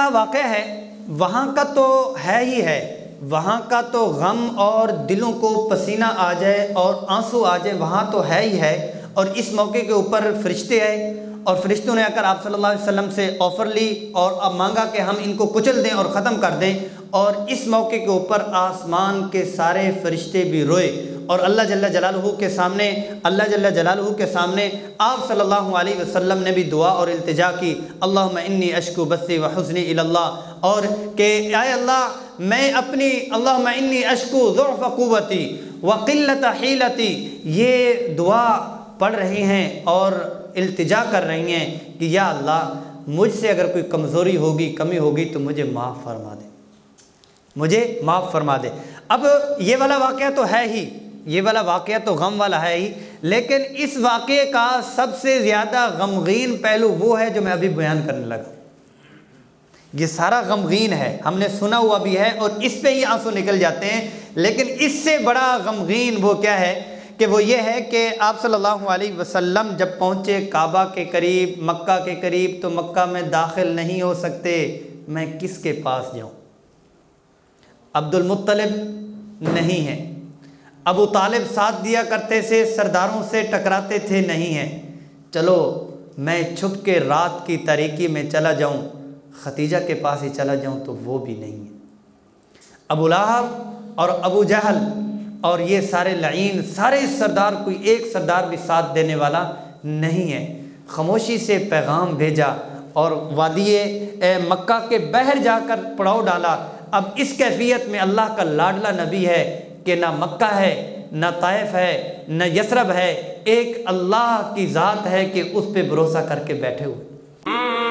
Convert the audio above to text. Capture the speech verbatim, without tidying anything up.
والا واقعہ ہے، وہاں کا تو ہے ہی ہے، وہاں کا تو غم اور دلوں کو پسینہ آ جائے اور آنسو آ جائے، وہاں تو ہے ہی ہے۔ اور اس موقع کے اوپر فرشتے آئے اور فرشتوں نے آ کر آپ صلی اللہ علیہ وسلم سے آفر لی اور اب مانگا کہ ہم ان کو کچل دیں اور ختم کر دیں، اور اس موقع کے اوپر آسمان کے سارے فرشتے بھی روئے، اور اللہ جل جلالہ کے سامنے اللہ جل جلالہ کے سامنے آپ صلی اللہ علیہ وسلم نے بھی دعا اور التجا کی، اللہم انی اشکو بثی وحزنی الی اللہ، اور کہ اے اللہ میں اپنی اللہم انی اشکو ضعف قوتی وقلت حیلتی، یہ دعا پڑھ رہی ہیں اور التجا کر رہی ہیں کہ یا اللہ مجھ سے اگر کوئی کمزوری ہوگی، کمی ہوگی تو مجھے معاف فرما دے، مجھے معاف فرما دے۔ اب یہ والا واقعہ تو ہے ہی، یہ والا واقعہ تو غم والا ہے ہی، لیکن اس واقعے کا سب سے زیادہ غمگین پہلو وہ ہے جو میں ابھی بیان کرنے لگا۔ یہ سارا غمگین ہے، ہم نے سنا ہوا بھی ہے اور اس پہ ہی آنسو نکل جاتے ہیں، لیکن اس سے بڑا غمگین وہ کیا ہے کہ وہ یہ ہے کہ آپ صلی اللہ علیہ وسلم جب پہنچے کعبہ کے قریب، مکہ کے قریب، تو مکہ میں داخل نہیں ہو سکتے، میں کس کے پاس جاؤں؟ عبد المطلب نہیں ہے، ابو طالب ساتھ دیا کرتے سے سرداروں سے ٹکراتے تھے، نہیں ہے، چلو میں چھپ کے رات کی تاریکی میں چلا جاؤں، ختیجہ کے پاس ہی چلا جاؤں، تو وہ بھی نہیں ہے۔ ابو لہب اور ابو جہل اور یہ سارے لعین، سارے سردار، کوئی ایک سردار بھی ساتھ دینے والا نہیں ہے۔ خاموشی سے پیغام بھیجا اور وادی مکہ کے بحر جا کر پڑاؤ ڈالا۔ اب اس کیفیت میں اللہ کا لاڈلا نبی ہے کہ نہ مکہ ہے، نہ طائف ہے، نہ یثرب ہے، ایک اللہ کی ذات ہے کہ اس پہ بھروسہ کر کے بیٹھے ہوئے۔